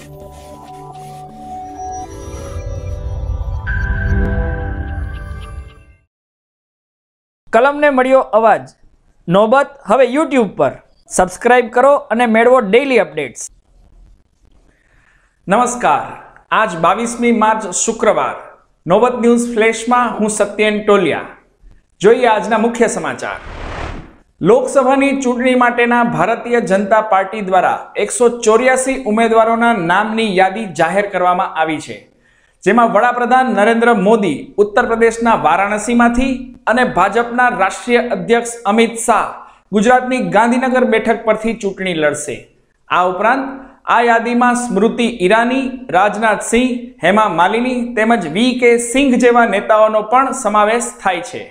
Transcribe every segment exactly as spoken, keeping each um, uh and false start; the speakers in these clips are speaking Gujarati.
કલમને મળ્યો અવાજ. નોબત હવે યુટ્યુબ પર. સબસ્ક્રાઇબ કરો અને મેળવો ડેઇલી અપડેટ્સ. નમસ્કાર. આજ બાવીસમી માર્ચ શુક્રવાર. નોબત ન્યૂઝ ફ્લેશમાં હું સત્યેન ટોલિયા. જોઈએ આજના મુખ્ય સમાચાર. લોકસભાની ચૂંટણી માટેના ભારતીય જનતા પાર્ટી દ્વારા એકસો ચોર્યાસી ઉમેદવારોના નામની યાદી જાહેર કરવામાં આવી છે, જેમાં વડાપ્રધાન નરેન્દ્ર મોદી ઉત્તર પ્રદેશના વારાણસીમાંથી અને ભાજપના રાષ્ટ્રીય અધ્યક્ષ અમિત શાહ ગુજરાતની ગાંધીનગર બેઠક પરથી ચૂંટણી લડશે. આ ઉપરાંત આ યાદીમાં સ્મૃતિ ઈરાની, રાજનાથ સિંહ, હેમા માલિની તેમજ વી કે સિંઘ જેવા નેતાઓનો પણ સમાવેશ થાય છે.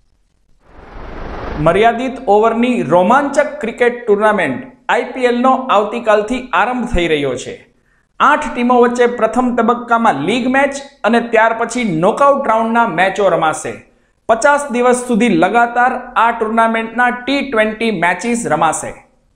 મર્યાદિત ઓવરની રોમાંચક ક્રિકેટ ટુર્નામેન્ટ આઈપીએલનો આવતીકાલથી આરંભ થઈ રહ્યો છે. આઠ ટીમો વચ્ચે પ્રથમ તબક્કામાં લીગ મેચ અને ત્યાર પછી નોકઆઉટ રાઉન્ડના મેચો રમાશે. પચાસ દિવસ સુધી લગાતાર આ ટુર્નામેન્ટના ટી ટ્વેન્ટી મેચીસ રમાશે.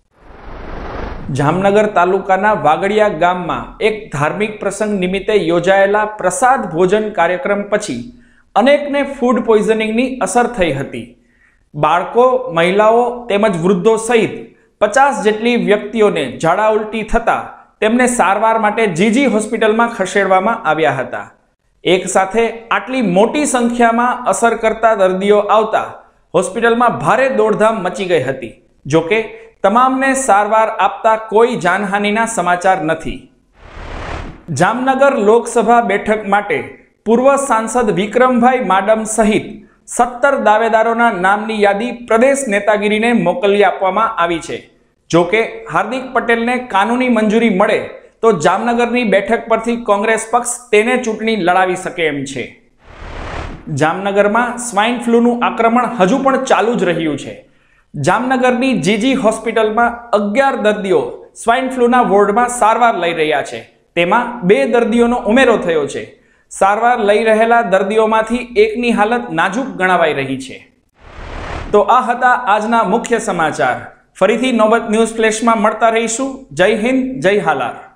જામનગર તાલુકાના વાગડિયા ગામમાં એક ધાર્મિક પ્રસંગ નિમિત્તે યોજાયેલા પ્રસાદ ભોજન કાર્યક્રમ પછી અનેકને ફૂડ પોઈઝનિંગની અસર થઈ હતી. બાળકો, મહિલાઓ તેમજ વૃદ્ધો સહિત પચાસ જેટલી વ્યક્તિઓને ઝાડા ઉલટી થતા તેમને સારવાર માટે જીજી હોસ્પિટલમાં ખસેડવામાં આવ્યા હતા. એક સાથે આટલી મોટી સંખ્યામાં અસર કરતા દર્દીઓ આવતા હોસ્પિટલમાં ભારે દોડધામ મચી ગઈ હતી. જોકે તમામને સારવાર આપતા કોઈ જાનહાનિના સમાચાર નથી. જામનગર લોકસભા બેઠક માટે પૂર્વ સાંસદ વિક્રમભાઈ માડમ સહિત સત્તર દાવેદારોના નામની યાદી પ્રદેશ નેતાગીરીને મોકલી આપવામાં આવી છે. જોકે હાર્દિક પટેલને કાનૂની મંજૂરી મળે તો જામનગરની બેઠક પરથી કોંગ્રેસ પક્ષ તેને ચૂંટણી લડાવી શકે એમ છે. જામનગરમાં સ્વાઇન ફ્લૂનું આક્રમણ હજુ પણ ચાલુ જ રહ્યું છે. જામનગરની જીજી હોસ્પિટલમાં અગિયાર દર્દીઓ સ્વાઇન ફ્લૂના વોર્ડમાં સારવાર લઈ રહ્યા છે. તેમાં બે દર્દીઓનો ઉમેરો થયો છે. સારવાર લઈ રહેલા દર્દીઓમાંથી એકની હાલત નાજુક ગણાવાઈ રહી છે. તો આ હતા આજના મુખ્ય સમાચાર. ફરીથી નોબત ન્યૂઝ ફ્લેશમાં મળતા રહીશું. જય હિન્દ, જય હાલાર.